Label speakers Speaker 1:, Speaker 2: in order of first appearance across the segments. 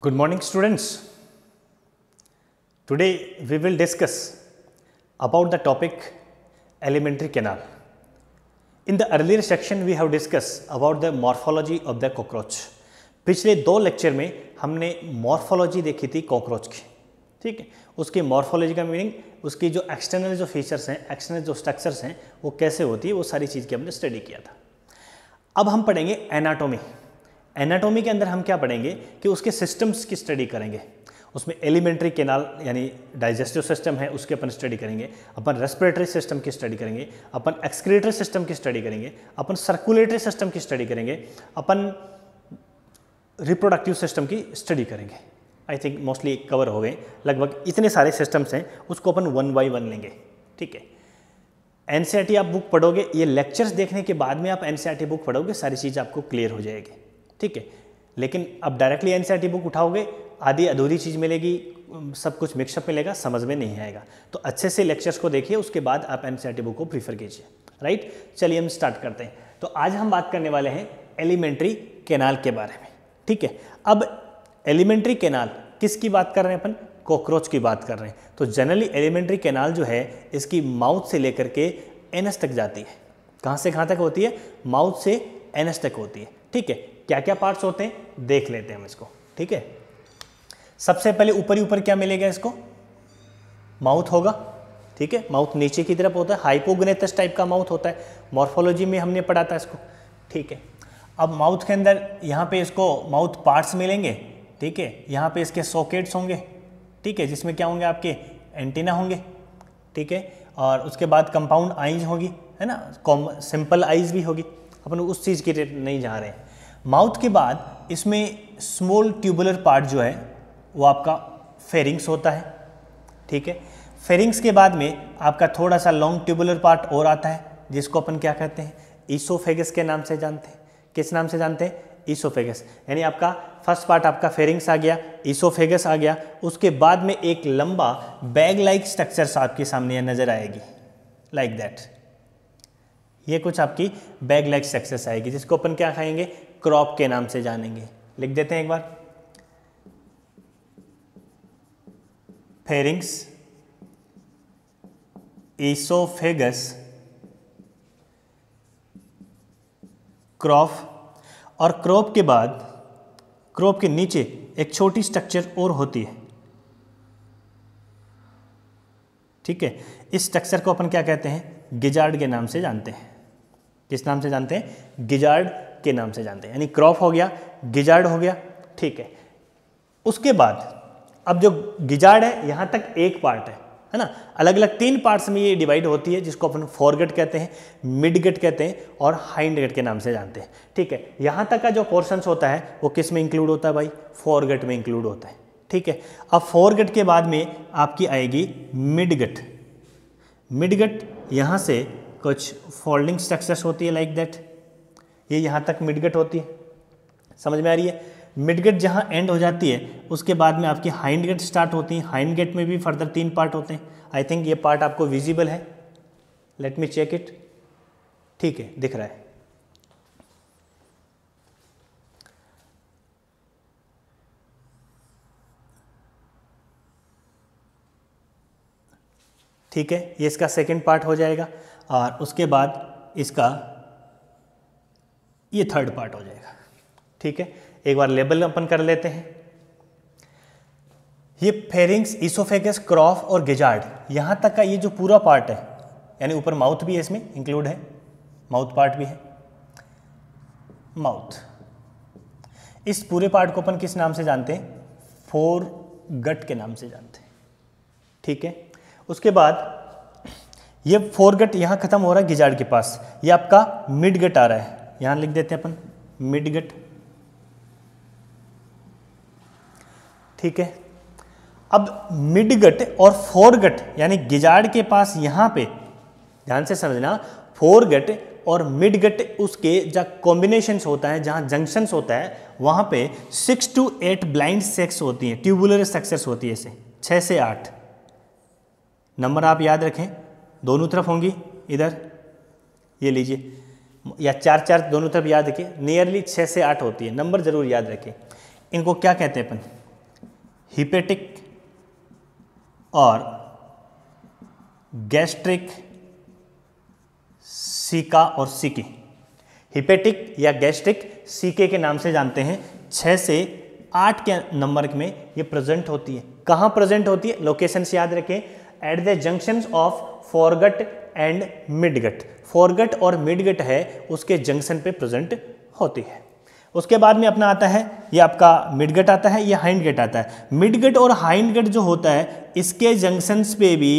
Speaker 1: Good morning students. Today we will discuss about the topic alimentary canal. In the earlier section we have discussed about the morphology of the cockroach. पिछले दो lecture में हमने morphology देखी थी cockroach की, ठीक है। उसकी मॉर्फोलॉजी का मीनिंग उसकी जो एक्सटर्नल जो फीचर्स हैं, एक्सटर्नल जो स्ट्रक्चर्स हैं वो कैसे होती है, वो सारी चीज़ की हमने स्टडी किया था। अब हम पढ़ेंगे एनाटॉमी। एनाटॉमी के अंदर हम क्या पढ़ेंगे कि उसके सिस्टम्स की स्टडी करेंगे। उसमें एलिमेंट्री कैनाल यानी डाइजेस्टिव सिस्टम है उसके अपन स्टडी करेंगे, अपन रेस्पिरेटरी सिस्टम की स्टडी करेंगे, अपन एक्सक्रीटरी सिस्टम की स्टडी करेंगे, अपन सर्कुलेटरी सिस्टम की स्टडी करेंगे, अपन रिप्रोडक्टिव सिस्टम की स्टडी करेंगे। आई थिंक मोस्टली कवर हो गए, लगभग इतने सारे सिस्टम्स हैं, उसको अपन वन बाय वन लेंगे, ठीक है। एनसीईआरटी आप बुक पढ़ोगे, ये लेक्चर्स देखने के बाद में आप एनसीईआरटी बुक पढ़ोगे, सारी चीज़ आपको क्लियर हो जाएगी, ठीक है। लेकिन अब डायरेक्टली एनसीईआरटी बुक उठाओगे, आधी अधूरी चीज़ मिलेगी, सब कुछ मिक्सअप मिलेगा, समझ में नहीं आएगा। तो अच्छे से लेक्चर्स को देखिए, उसके बाद आप एनसीईआरटी बुक को प्रीफर कीजिए, राइट। चलिए हम स्टार्ट करते हैं। तो आज हम बात करने वाले हैं एलिमेंट्री कैनाल के बारे में, ठीक है। अब एलिमेंट्री कैनाल किसकी बात कर रहे हैं अपन? कॉकरोच की बात कर रहे हैं। तो जनरली एलिमेंट्री कैनाल जो है इसकी माउथ से लेकर के एनस तक जाती है। कहाँ से कहाँ तक होती है? माउथ से एनस तक होती है, ठीक है। क्या क्या पार्ट्स होते हैं देख लेते हैं हम इसको, ठीक है। सबसे पहले ऊपर ही ऊपर क्या मिलेगा इसको? माउथ होगा, ठीक है। माउथ नीचे की तरफ होता है, हाइपोग्नेथस टाइप का माउथ होता है, मॉर्फोलॉजी में हमने पढ़ा था इसको, ठीक है। अब माउथ के अंदर यहाँ पे इसको माउथ पार्ट्स मिलेंगे, ठीक है। यहाँ पे इसके सॉकेट्स होंगे, ठीक है, जिसमें क्या होंगे आपके एंटीना होंगे, ठीक है। और उसके बाद कंपाउंड आइज होगी, है ना, सिंपल आइज भी होगी। अपन उस चीज़ की नहीं जा रहे हैं। माउथ के बाद इसमें स्मॉल ट्यूबुलर पार्ट जो है वो आपका फेरिंग्स होता है, ठीक है। फेरिंग्स के बाद में आपका थोड़ा सा लॉन्ग ट्यूबुलर पार्ट और आता है, जिसको अपन क्या कहते हैं? ईसोफेगस के नाम से जानते हैं। किस नाम से जानते हैं? ईसोफेगस। यानी आपका फर्स्ट पार्ट आपका फेरिंग्स आ गया, ईसोफेगस आ गया, उसके बाद में एक लंबा बैग लाइक स्ट्रक्चर्स आपके सामने नजर आएगी, लाइक दैट। ये कुछ आपकी बैग लाइक स्ट्रक्चर्स आएगी, जिसको अपन क्या कहेंगे? क्रॉप के नाम से जानेंगे। लिख देते हैं एक बार, फेरिंग्स, ईसोफेगस, क्रॉप, और क्रॉप के बाद क्रॉप के नीचे एक छोटी स्ट्रक्चर और होती है, ठीक है। इस स्ट्रक्चर को अपन क्या कहते हैं? गिजार्ड के नाम से जानते हैं। किस नाम से जानते हैं? गिजार्ड के नाम से जानते हैं। यानी क्रॉप हो गया, गिजार्ड हो गया, ठीक है। उसके बाद अब जो गिजार्ड है यहाँ तक एक पार्ट है ना, अलग अलग तीन पार्ट्स में ये डिवाइड होती है, जिसको अपन फोरगट कहते हैं, मिडगट कहते हैं और हाइंडगट के नाम से जानते हैं, ठीक है। यहाँ तक का जो पोर्शंस होता है वो किस में इंक्लूड होता है भाई? फोरगट में इंक्लूड होता है, ठीक है। अब फोरगट के बाद में आपकी आएगी मिडगट। मिडगट यहाँ से कुछ फोल्डिंग स्ट्रक्चर्स होती है, लाइक दैट। ये यहाँ तक मिडगट होती है, समझ में आ रही है? मिडगट जहाँ एंड हो जाती है उसके बाद में आपकी हाइंडगट स्टार्ट होती है। हाइंडगट में भी फर्दर तीन पार्ट होते हैं। आई थिंक ये पार्ट आपको विजिबल है, लेट मी चेक इट, ठीक है, दिख रहा है। ठीक है, ये इसका सेकंड पार्ट हो जाएगा और उसके बाद इसका ये थर्ड पार्ट हो जाएगा, ठीक है। एक बार लेबल अपन कर लेते हैं। ये फेरिंग्स, ईसोफेगस, क्रॉप और गिजार्ड, यहाँ तक का ये जो पूरा पार्ट है, यानी ऊपर माउथ भी है, इसमें इंक्लूड है, माउथ पार्ट भी है, माउथ। इस पूरे पार्ट को अपन किस नाम से जानते हैं? फोरगट के नाम से जानते हैं, ठीक है। उसके बाद ये फोरगट यहाँ खत्म हो रहा है गिजार्ड के पास, ये आपका मिडगट आ रहा है, यहाँ लिख देते हैं अपन मिडगट, ठीक है। अब मिडगट और फोरगट यानी गिजार्ड के पास यहाँ पे ध्यान से समझना, फोरगट और मिडगट उसके जहाँ कॉम्बिनेशंस होता है, जहाँ जंक्शंस होता है, वहाँ पे 6 to 8 ब्लाइंड सेक्स होती हैं, ट्यूबुलर स्ट्रक्चर्स होती है, इसे 6 से 8 नंबर आप याद रखें, दोनों तरफ होंगी, इधर ये लीजिए, या 4 दोनों तरफ याद रखिए, नियरली 6 से 8 होती है, नंबर जरूर याद रखें। इनको क्या कहते हैं अपन? हिपेटिक और गैस्ट्रिक सीका और सीकी। हिपेटिक या गैस्ट्रिक सीके के नाम से जानते हैं। 6 से 8 के नंबर में ये प्रेजेंट होती है। कहाँ प्रेजेंट होती है? लोकेशंस याद रखें, at the junctions of foregut and midgut. Foregut और मिडगट है उसके जंक्शन पे प्रेजेंट होती है। उसके बाद में अपना आता है, ये आपका मिडगट आता है, ये हाइंडगट आता है। मिडगट और हाइंडगट जो होता है इसके जंक्शंस पे भी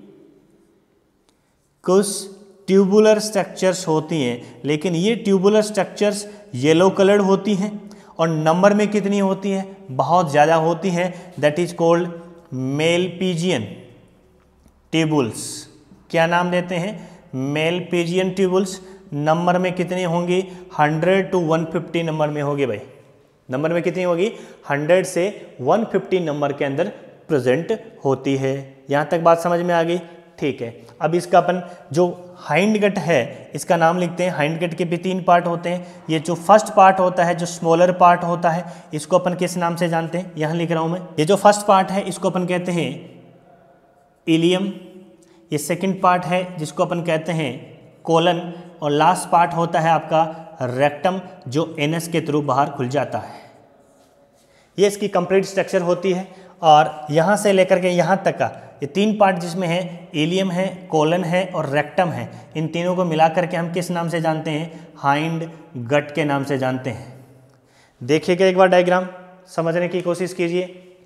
Speaker 1: कुछ ट्यूबुलर स्ट्रक्चर्स होती हैं, लेकिन ये ट्यूबुलर स्ट्रक्चर्स येलो कलर्ड होती हैं और नंबर में कितनी होती है? बहुत ज़्यादा होती हैं। That is called Malpighian tubules. क्या नाम देते हैं? Malpighian tubules. नंबर में कितनी होंगी? 100 to 150 नंबर में होगी भाई। नंबर में कितनी होगी? 100 से 150 नंबर के अंदर प्रेजेंट होती है। यहाँ तक बात समझ में आ गई? ठीक है। अब इसका अपन जो हाइंडगट है इसका नाम लिखते हैं। हाइंडगट के भी 3 पार्ट होते हैं। ये जो फर्स्ट पार्ट होता है, जो स्मॉलर पार्ट होता है, इसको अपन किस नाम से जानते हैं? यहाँ लिख रहा हूँ मैं। ये जो फर्स्ट पार्ट है इसको अपन कहते हैं इलियम। ये सेकंड पार्ट है जिसको अपन कहते हैं कोलन, और लास्ट पार्ट होता है आपका रेक्टम, जो एनस के थ्रू बाहर खुल जाता है। ये इसकी कंप्लीट स्ट्रक्चर होती है। और यहाँ से लेकर के यहाँ तक का ये 3 पार्ट जिसमें है इलियम है, कोलन है और रेक्टम है, इन तीनों को मिला करके हम किस नाम से जानते हैं? हाइंड गट के नाम से जानते हैं। देखिएगा एक बार डायग्राम, समझने की कोशिश कीजिए।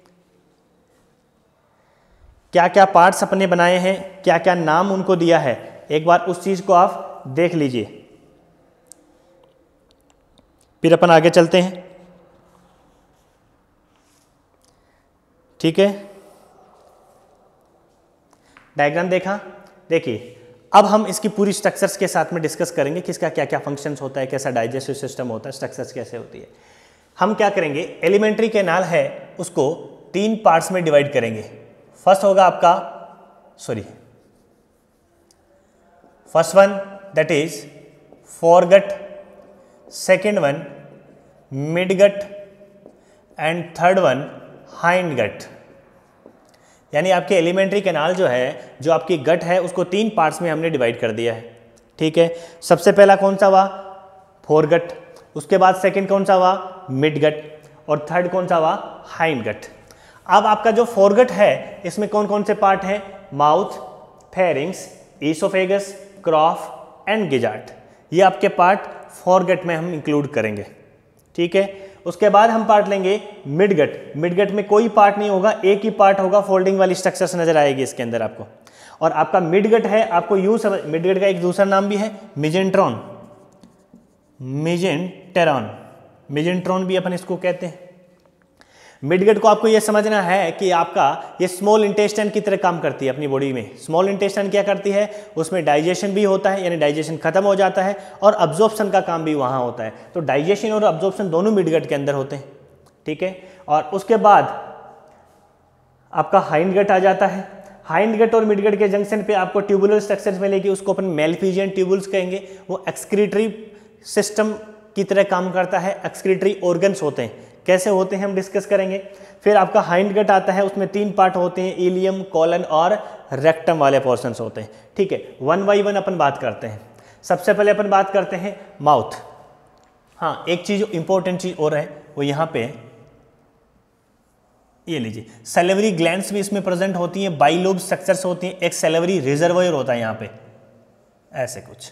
Speaker 1: क्या क्या पार्ट्स अपने बनाए हैं, क्या क्या नाम उनको दिया है, एक बार उस चीज़ को आप देख लीजिए। फिर अपन आगे चलते हैं। ठीक है, डायग्राम देखा? देखिए अब हम इसकी पूरी स्ट्रक्चर्स के साथ में डिस्कस करेंगे, किसका क्या क्या फंक्शंस होता है, कैसा डाइजेस्टिव सिस्टम होता है, स्ट्रक्चर्स कैसे होती है। हम क्या करेंगे? एलिमेंट्री कैनाल है उसको 3 पार्ट्स में डिवाइड करेंगे। फर्स्ट होगा आपका first one that is foregut, second one midgut and third one hindgut. यानी आपके एलिमेंट्री कैनाल जो है, जो आपकी गट है, उसको 3 पार्ट्स में हमने डिवाइड कर दिया है। ठीक है, सबसे पहला कौन सा हुआ? फोरगट। उसके बाद सेकंड कौन सा हुआ? मिडगट। और थर्ड कौन सा हुआ? हाइंडगट। अब आपका जो फोरगट है इसमें कौन कौन से पार्ट हैं? Mouth, pharynx, oesophagus, crop and gizzard. ये आपके पार्ट फोरगट में हम इंक्लूड करेंगे। ठीक है, उसके बाद हम पार्ट लेंगे मिडगट। मिडगट में कोई पार्ट नहीं होगा, एक ही पार्ट होगा, फोल्डिंग वाली स्ट्रक्चर्स नजर आएगी इसके अंदर आपको। और आपका मिडगट है, आपको यूं समझ, मिडगट का एक दूसरा नाम भी है मिजेंट्रॉन, मिजेंटेरॉन, मिजेंट्रॉन भी अपन इसको कहते हैं। मिडगट को आपको यह समझना है कि आपका ये स्मॉल इंटेस्टाइन की तरह काम करती है अपनी बॉडी में। स्मॉल इंटेस्टाइन क्या करती है? उसमें डाइजेशन भी होता है, यानी डाइजेशन खत्म हो जाता है, और अब्जॉर्प्शन का काम भी वहाँ होता है। तो डाइजेशन और अब्जॉर्प्शन दोनों मिडगट के अंदर होते हैं। ठीक है, और उसके बाद आपका हाइंडगट आ जाता है। हाइंडगट और मिडगट के जंक्शन पे आपको ट्यूबुलर स्ट्रक्चर्स मिलेगी, उसको अपन मेलफिजियन ट्यूबुल्स कहेंगे। वो एक्सक्रीटरी सिस्टम की तरह काम करता है। एक्सक्रीटरी ऑर्गन्स होते हैं, कैसे होते हैं हम डिस्कस करेंगे। फिर आपका हाइंडगट आता है, उसमें 3 पार्ट होते हैं, इलियम, कोलन और रेक्टम वाले पोर्शंस होते हैं। ठीक है, 1 बाई 1 अपन बात करते हैं। सबसे पहले अपन बात करते हैं माउथ। हाँ, एक चीज इंपॉर्टेंट चीज और है, वो यहाँ पे ये लीजिए, सैलिवरी ग्लैंड्स भी इसमें प्रेजेंट होती हैं, बाइलोब स्ट्रक्चर्स होती हैं, एक सैलिवरी रिजर्वायर होता है यहाँ पे, ऐसे कुछ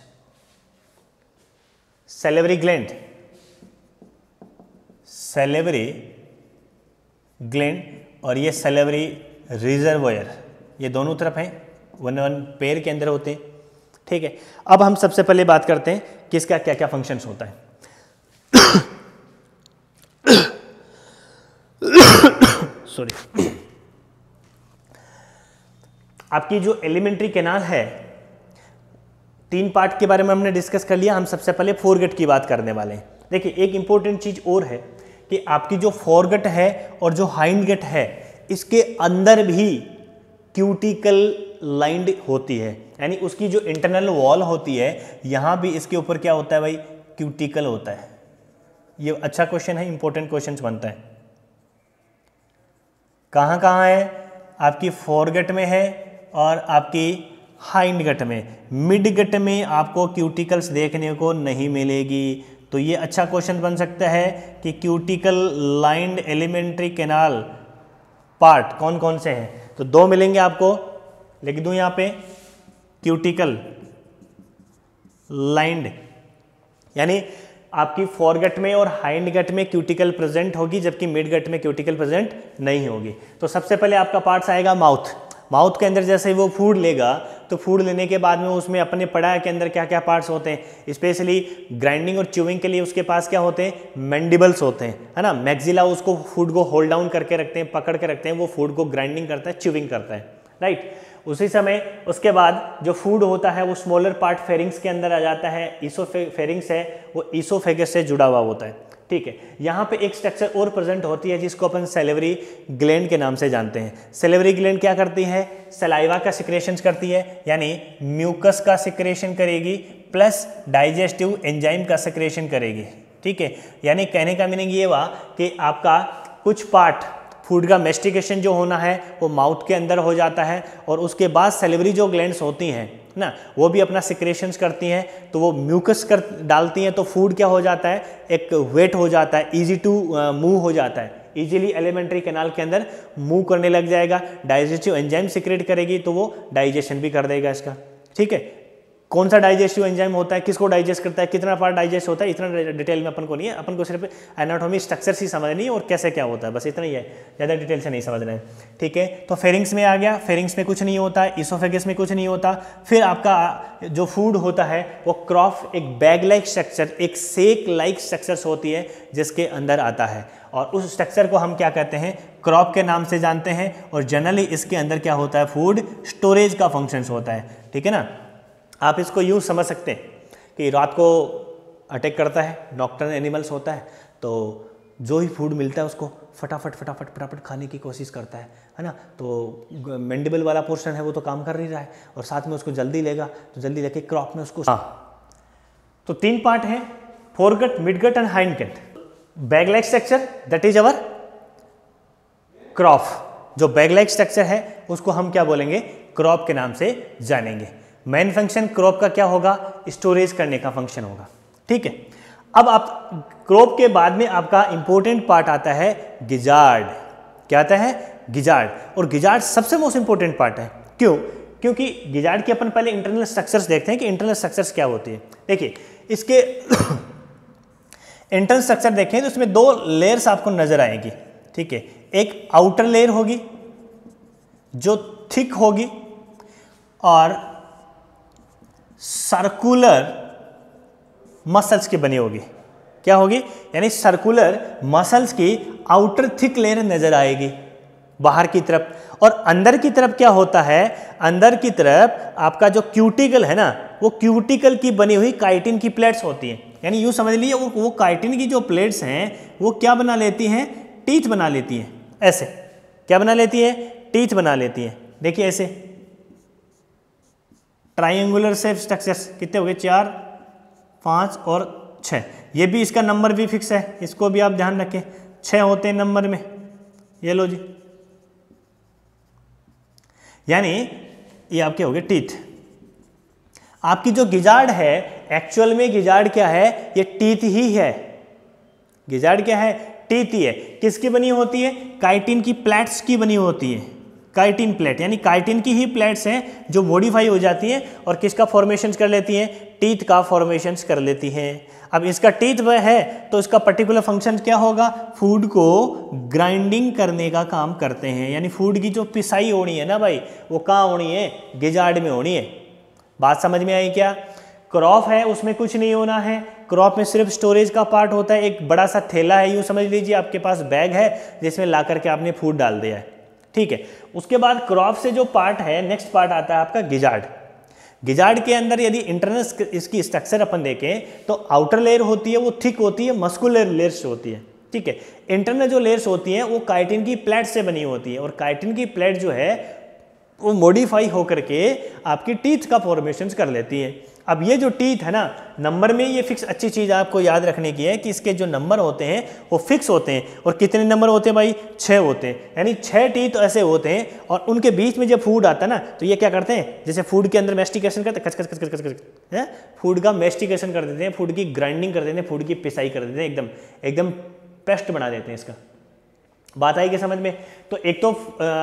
Speaker 1: सैलिवरी ग्लैंड, सैलिवरी ग्लैंड और ये सैलिवरी रिजर्वायर, ये दोनों तरफ हैं, 1 पेयर के अंदर होते हैं। ठीक है, अब हम सबसे पहले बात करते हैं कि इसका क्या क्या फंक्शंस होता है। सॉरी, आपकी जो एलिमेंट्री कैनाल है, 3 पार्ट के बारे में हमने डिस्कस कर लिया। हम सबसे पहले फोरगट की बात करने वाले हैं। देखिए, एक इंपॉर्टेंट चीज और है कि आपकी जो फोरगट है और जो हाइंडगट है, इसके अंदर भी क्यूटिकल लाइंड होती है, यानी उसकी जो इंटरनल वॉल होती है, यहां भी इसके ऊपर क्या होता है भाई? क्यूटिकल होता है। ये अच्छा क्वेश्चन है, इंपॉर्टेंट क्वेश्चन बनता है। कहाँ कहाँ है? आपकी फोरगट में है और आपकी हाइंड गट में। मिड गट में आपको क्यूटिकल्स देखने को नहीं मिलेगी। तो ये अच्छा क्वेश्चन बन सकता है कि cuticle lined alimentary canal part कौन कौन से हैं? तो 2 मिलेंगे आपको, लिख दूं यहाँ पे क्यूटिकल लाइंड, यानी आपकी फोरगट में और हाइंड गट में क्यूटिकल प्रेजेंट होगी, जबकि मिड गट में क्यूटिकल प्रेजेंट नहीं होगी। तो सबसे पहले आपका पार्ट्स आएगा माउथ। माउथ के अंदर जैसे वो फूड लेगा तो फूड लेने के बाद में उसमें अपने पढ़ा के अंदर क्या क्या पार्ट्स होते हैं, स्पेशली ग्राइंडिंग और च्यूइंग के लिए उसके पास क्या होते हैं? मैंडिबल्स होते हैं, है ना। मैक्सिला उसको फूड को होल्ड डाउन करके रखते हैं, पकड़ के रखते हैं, वो फूड को ग्राइंडिंग करता है, च्यूइंग करता है, राइट। उसी समय उसके बाद जो फूड होता है वो स्मॉलर पार्ट फेरिंग्स के अंदर आ जाता है। फेरिंग्स है वो ईसोफेगस से जुड़ा हुआ होता है, ठीक है। यहाँ पे एक स्ट्रक्चर और प्रेजेंट होती है जिसको अपन सैलिवरी ग्लैंड के नाम से जानते हैं। सैलिवरी ग्लैंड क्या करती है? सलाइवा का सिक्रेशन करती है, यानी म्यूकस का सिक्रेशन करेगी प्लस डाइजेस्टिव एंजाइम का सिक्रेशन करेगी, ठीक है। यानी कहने का मीनिंग ये हुआ कि आपका कुछ पार्ट फूड का मेस्टिकेशन जो होना है वो माउथ के अंदर हो जाता है और उसके बाद सैलिवरी जो ग्लैंड्स होती हैं ना, वो भी अपना सिक्रेशंस करती हैं, तो वो म्यूकस कर डालती हैं, तो फूड क्या हो जाता है? एक वेट हो जाता है, इजी टू मूव हो जाता है, इजीली एलिमेंट्री कैनाल के अंदर मूव करने लग जाएगा। डाइजेस्टिव एंजाइम सिक्रेट करेगी तो वो डाइजेशन भी कर देगा इसका, ठीक है। कौन सा डाइजेस्टिव एंजाइम होता है, किसको डाइजेस्ट करता है, कितना पार्ट डाइजेस्ट होता है, इतना डिटेल में अपन को नहीं है। अपन को सिर्फ एनाटॉमी स्ट्रक्चर ही समझनी है और कैसे क्या होता है, बस इतना ही है, ज़्यादा डिटेल से नहीं समझना है, ठीक है। तो फेरिंग्स में आ गया, फेरिंग्स में कुछ नहीं होता, इसोफेगस में कुछ नहीं होता। फिर आपका जो फूड होता है वो क्रॉफ, एक बैग लाइक स्ट्रक्चर, एक सेक लाइक स्ट्रक्चर्स होती है जिसके अंदर आता है, और उस स्ट्रक्चर को हम क्या कहते हैं? क्रॉप के नाम से जानते हैं। और जनरली इसके अंदर क्या होता है? फूड स्टोरेज का फंक्शंस होता है, ठीक है ना। आप इसको यूँ समझ सकते हैं कि रात को अटैक करता है, नॉक्टर्नल एनिमल्स होता है, तो जो ही फूड मिलता है उसको फटाफट खाने की कोशिश करता है ना। तो मैंडिबल वाला पोर्शन है वो तो काम कर नहीं रहा है और साथ में उसको जल्दी लेगा, तो जल्दी लेके क्रॉप में उसको, हाँ। तो 3 पार्ट हैं, foregut, midgut and hind gut. Bag like structure that is our crop. जो बैग लाइक स्ट्रक्चर है उसको हम क्या बोलेंगे? क्रॉप के नाम से जानेंगे। मेन फंक्शन क्रॉप का क्या होगा? स्टोरेज करने का फंक्शन होगा, ठीक है। अब आप क्रॉप के बाद में आपका इंपॉर्टेंट पार्ट आता है गिजार्ड। क्या आता है? गिजार्ड। और गिजार्ड सबसे मोस्ट इंपॉर्टेंट पार्ट है। क्यों? क्योंकि गिजार्ड के अपन पहले इंटरनल स्ट्रक्चर्स देखते हैं कि इंटरनल स्ट्रक्चर्स क्या होती है। देखिए इसके इंटरनल स्ट्रक्चर देखें तो इसमें 2 लेयर्स आपको नजर आएंगी, ठीक है। एक आउटर लेयर होगी जो थिक होगी और सर्कुलर मसल्स की बनी होगी। क्या होगी? यानी सर्कुलर मसल्स की आउटर थिक लेयर नजर आएगी बाहर की तरफ। और अंदर की तरफ क्या होता है? अंदर की तरफ आपका जो क्यूटिकल है ना, वो क्यूटिकल की बनी हुई काइटिन की प्लेट्स होती हैं। यानी यूँ समझ लीजिए वो काइटिन की जो प्लेट्स हैं वो क्या बना लेती हैं? टीथ बना लेती हैं। ऐसे क्या बना लेती है? टीथ बना लेती हैं। देखिए ऐसे ट्राइंगुलर शेप स्ट्रक्चर्स कितने हो गए? 4, 5 और 6। ये भी इसका नंबर भी फिक्स है, इसको भी आप ध्यान रखें, 6 होते हैं नंबर में। ये लो जी, यानी ये आपके हो गए टीथ। आपकी जो गिजार्ड है, एक्चुअल में गिजार्ड क्या है? ये टीथ ही है। गिजार्ड क्या है? टीथ ही है। किसकी बनी होती है? काइटिन की प्लेट्स की बनी होती है। काइटिन प्लेट, यानी काइटिन की ही प्लेट्स हैं जो मॉडिफाई हो जाती हैं और किसका फॉर्मेशन कर लेती हैं? टीथ का फॉर्मेशन कर लेती हैं। अब इसका टीथ वह है तो इसका पर्टिकुलर फंक्शन क्या होगा? फूड को ग्राइंडिंग करने का काम करते हैं। यानी फूड की जो पिसाई होनी है ना भाई, वो कहाँ होनी है? गिजार्ड में होनी है। बात समझ में आई क्या? क्रॉप है उसमें कुछ नहीं होना है। क्रॉप में सिर्फ स्टोरेज का पार्ट होता है। एक बड़ा सा थैला है, यूँ समझ लीजिए आपके पास बैग है जिसमें ला करके आपने फूड डाल दिया है, ठीक है। उसके बाद क्रॉप से जो पार्ट है, नेक्स्ट पार्ट आता है आपका गिजार्ड। गिजार्ड के अंदर यदि इंटरनल इसकी स्ट्रक्चर अपन देखें तो आउटर लेयर होती है वो थिक होती है, मस्कुलर लेयर्स होती है, ठीक है। इंटरनल जो लेयर्स होती हैं वो काइटिन की प्लेट से बनी होती है और काइटिन की प्लेट जो है वो मॉडिफाई होकर के आपकी टीथ का फॉर्मेशन कर लेती है। अब ये जो टीथ है ना, नंबर में ये फिक्स, अच्छी चीज़ आपको याद रखने की है कि इसके जो नंबर होते हैं वो फिक्स होते हैं। और कितने नंबर होते हैं भाई? 6 होते हैं, यानी 6 टीथ ऐसे होते हैं। और उनके बीच में जब फूड आता है ना, तो ये क्या करते हैं, जैसे फूड के अंदर मेस्टिकेशन करते हैं, कच कच कच कच कच है, फूड का मेस्टिकेशन कर देते हैं, फूड की ग्राइंडिंग कर देते हैं, फूड की पिसाई कर देते हैं, एकदम एकदम पेस्ट बना देते हैं इसका। बात आएगी समझ में? तो एक तो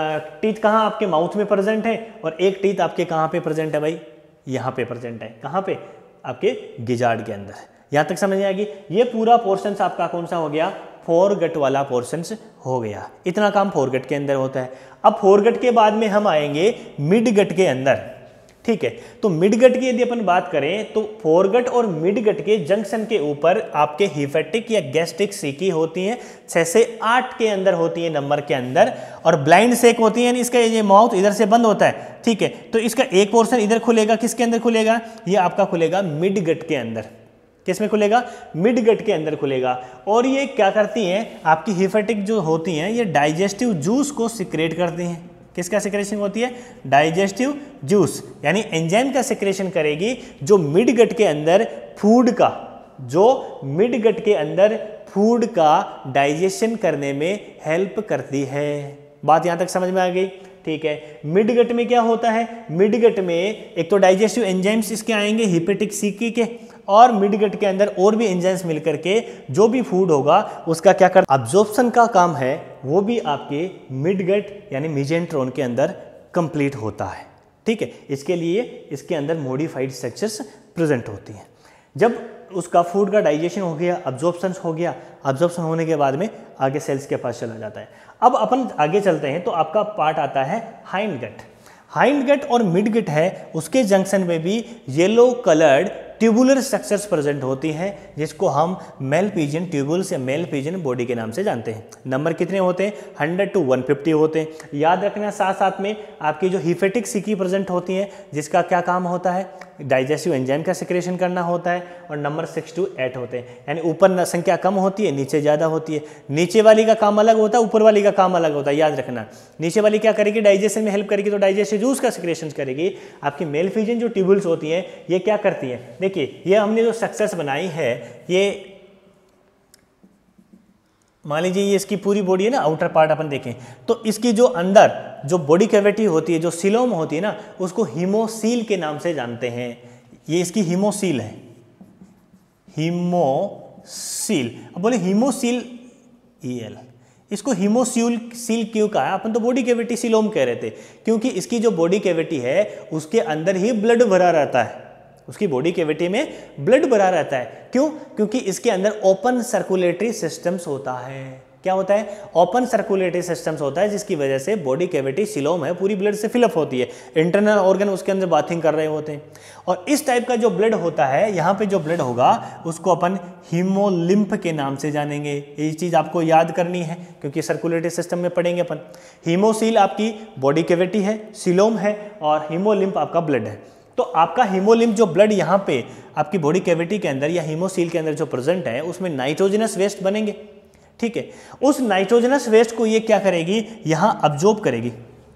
Speaker 1: टीथ कहाँ आपके माउथ में प्रेजेंट है, और एक टीथ आपके कहाँ पे प्रेजेंट है भाई? यहाँ पे प्रेजेंट है। कहाँ पे? आपके गिजार्ड के अंदर। यहाँ तक समझ में आएगी? ये पूरा पोर्शन आपका कौन सा हो गया? फोरगट वाला पोर्शन हो गया। इतना काम फोरगट के अंदर होता है। अब फोरगट के बाद में हम आएंगे मिडगट के अंदर, ठीक है। तो मिडगट की यदि अपन बात करें तो फोरगट और मिडगट के जंक्शन के ऊपर आपके हिफेटिक या गैस्ट्रिक सीकी होती हैं, 6 से 8 के अंदर होती है नंबर के अंदर, और ब्लाइंड सेक होती है, यानी इसका ये माउथ इधर से बंद होता है, ठीक है। तो इसका एक पोर्शन इधर खुलेगा, किसके अंदर खुलेगा? ये आपका खुलेगा मिडगट के अंदर। किस में खुलेगा? मिडगट के अंदर खुलेगा। और ये क्या करती हैं? आपकी हिफेटिक जो होती हैं ये डाइजेस्टिव जूस को सिक्रेट करती हैं। किसका सिक्रेशन होती है? डाइजेस्टिव जूस, यानी एंजाइम का सिक्रेशन करेगी जो मिडगट के अंदर फूड का, जो मिडगट के अंदर फूड का डाइजेशन करने में हेल्प करती है। बात यहां तक समझ में आ गई? ठीक है। मिडगट में क्या होता है? मिडगट में एक तो डाइजेस्टिव एंजाइम्स इसके आएंगे हिपेटिक सीकी के, और मिडगट के अंदर और भी एंजाइम्स मिलकर के जो भी फूड होगा उसका क्या कर अब्जॉर्प्शन का काम है, वो भी आपके मिडगट यानी मेजेंट्रोन के अंदर कंप्लीट होता है, ठीक है। इसके लिए इसके अंदर मॉडिफाइड स्ट्रक्चर्स प्रेजेंट होती हैं। जब उसका फूड का डाइजेशन हो गया, अब्जॉर्प्शन हो गया, अब्जॉर्प्शन होने के बाद में आगे सेल्स के पास चला जाता है। अब अपन आगे चलते हैं तो आपका पार्ट आता है हाइंड गट। हाइंड गट और मिड गट है, उसके जंक्शन में भी yellow coloured tubular structures present होती हैं, जिसको हम मेल पिजन ट्यूबुल्स या मेल पिजन बॉडी के नाम से जानते हैं। नंबर कितने होते हैं? 100 to 150 होते हैं। याद रखना, साथ साथ में आपकी जो हिफेटिक सीकी प्रेजेंट होती हैं, जिसका क्या काम होता है? डाइजेस्टिव एंजाइम का सिक्रेशन करना होता है, और नंबर 6 to 8 होते हैं। यानी ऊपर संख्या कम होती है, नीचे ज़्यादा होती है। नीचे वाली का काम अलग होता है, ऊपर वाली का काम अलग होता है, याद रखना। नीचे वाली क्या करेगी? डाइजेशन में हेल्प करेगी, तो डाइजेस्टिव जूस का सिक्रेशन करेगी। आपकी मेल पिजन जो ट्यूबुल्स होती हैं, ये क्या करती हैं? देखिए, ये हमने जो स्ट्रक्चर्स बनाई है, ये मान लीजिए ये इसकी पूरी बॉडी है ना, आउटर पार्ट अपन देखें तो इसकी जो अंदर जो बॉडी कैविटी होती है, जो सिलोम होती है ना, उसको हीमोसील के नाम से जानते हैं। ये इसकी हीमोसील है, हीमोसील। अब बोले हीमोसील EL, इसको हीमोसील क्यों कहा? अपन तो बॉडी कैविटी सिलोम कह रहे थे, क्योंकि इसकी जो बॉडी कैविटी है उसके अंदर ही ब्लड भरा रहता है। उसकी बॉडी कैविटी में ब्लड भरा रहता है। क्यों? क्योंकि इसके अंदर ओपन सर्कुलेटरी सिस्टम्स होता है। क्या होता है? ओपन सर्कुलेटरी सिस्टम्स होता है, जिसकी वजह से बॉडी कैविटी सिलोम है पूरी ब्लड से फिलअप होती है। इंटरनल ऑर्गन उसके अंदर बाथिंग कर रहे होते हैं। और इस टाइप का जो ब्लड होता है, यहाँ पे जो ब्लड होगा उसको अपन हीमोलिम्फ के नाम से जानेंगे। ये चीज़ आपको याद करनी है, क्योंकि सर्कुलेटरी सिस्टम में पढ़ेंगे अपन। हीमोसील आपकी बॉडी कैविटी है, सिलोम है, और हीमोलिम्फ आपका ब्लड है। तो आपका हीमोलिम्फ जो ब्लड यहाँ पे आपकी बॉडी कैविटी के अंदर या हीमोसील के अंदर जो प्रेजेंट है, उसमें नाइट्रोजनस वेस्ट बनेंगे, ठीक है। उस नाइट्रोजनस वेस्ट को ये क्या करेगी? यहाँ अब्जॉर्ब करेगी।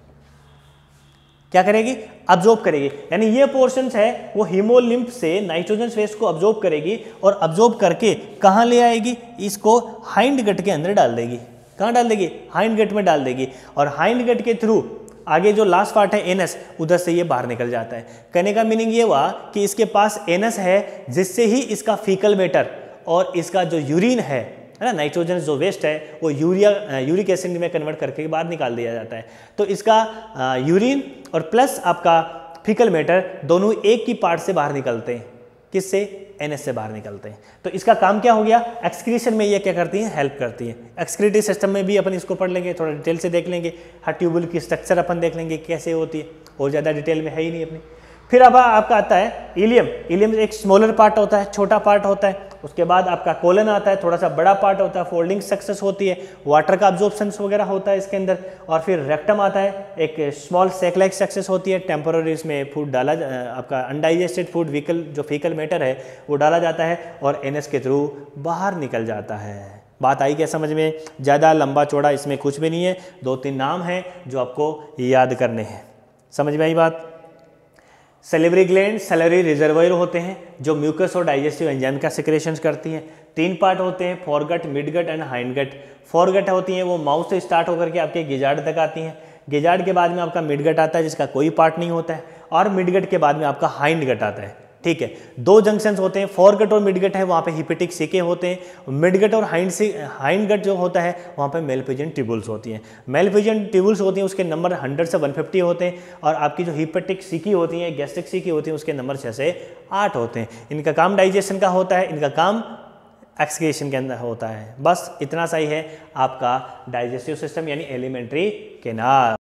Speaker 1: क्या करेगी? अब्जॉर्ब करेगी। यानी ये पोर्शंस है वो हीमोलिम्फ से नाइट्रोजनस वेस्ट को अब्जॉर्ब करेगी, और अब्जॉर्ब करके कहाँ ले आएगी? इसको हाइंड गट के अंदर डाल देगी। कहाँ डाल देगी? हाइंड गट में डाल देगी। और हाइंड गट के थ्रू आगे जो लास्ट पार्ट है एनस, उधर से ये बाहर निकल जाता है। कहने का मीनिंग ये हुआ कि इसके पास एनस है, जिससे ही इसका फीकल मैटर और इसका जो यूरिन है ना, नाइट्रोजन जो वेस्ट है, वो यूरिक एसिड में कन्वर्ट करके बाहर निकाल दिया जाता है। तो इसका यूरिन और प्लस आपका फीकल मैटर दोनों एक ही पार्ट से बाहर निकलते हैं। किससे? एनएस से बाहर निकलते हैं। तो इसका काम क्या हो गया? एक्सक्रीशन में ये क्या करती हैं? हेल्प करती हैं। एक्सक्रीटरी सिस्टम में भी अपन इसको पढ़ लेंगे, थोड़ा डिटेल से देख लेंगे। हर ट्यूबुल की स्ट्रक्चर अपन देख लेंगे कैसे होती है, और ज़्यादा डिटेल में है ही नहीं अपनी। फिर अब आपका आता है इलियम। इलियम एक स्मॉलर पार्ट होता है, छोटा पार्ट होता है। उसके बाद आपका कोलन आता है, थोड़ा सा बड़ा पार्ट होता है, फोल्डिंग स्ट्रक्चर्स होती है, वाटर का अब्जॉर्प्शन वगैरह होता है इसके अंदर। और फिर रेक्टम आता है, एक स्मॉल सैक लाइक स्ट्रक्चर्स होती है। टेम्पोररी इसमें फूड डाला, आपका अनडाइजेस्टेड फूड व्हीकल जो फीकल मैटर है वो डाला जाता है, और एनएस के थ्रू बाहर निकल जाता है। बात आई क्या समझ में? ज़्यादा लंबा चौड़ा इसमें कुछ भी नहीं है, 2-3 नाम हैं जो आपको याद करने हैं। समझ में आई बात? सैलिवरी ग्लैंड सैलिवरी रिजर्वायर होते हैं जो म्यूकस और डाइजेस्टिव एंजाइम का सिक्रेशन करती हैं। 3 पार्ट होते हैं, foregut, midgut and hindgut. Foregut होती हैं वो माउथ से स्टार्ट होकर के आपके गिजार्ड तक आती हैं। गिजार्ड के बाद में आपका मिडगट आता है जिसका कोई पार्ट नहीं होता है, और मिडगट के बाद में आपका हाइंडगट आता है। ठीक है, 2 जंक्शंस होते हैं, फोरगट और मिडगट है, वहाँ पे हिपेटिक सिके होते हैं। मिडगट और हाइंडगट जो होता है वहाँ पे मेलफिजियन ट्यूबुल्स होती हैं। मेलफिजियन ट्यूबुल्स होती हैं उसके नंबर 100 से 150 होते हैं, और आपकी जो हिपेटिक सिकी होती हैं, गैस्ट्रिक सिकी होती हैं, उसके नंबर 6 से 8 होते हैं। इनका काम डाइजेशन का होता है, इनका काम एक्सक्रीशन के अंदर होता है। बस इतना सा ही है आपका डाइजेस्टिव सिस्टम यानी एलिमेंट्री कैनाल।